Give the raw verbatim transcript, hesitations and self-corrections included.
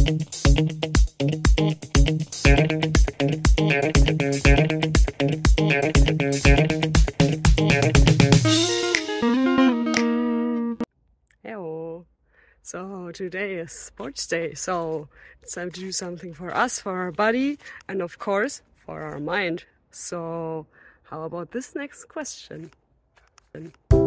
Hello. So today is sports day, so it's time to do something for us, for our body, and of course for our mind. So how about this next question?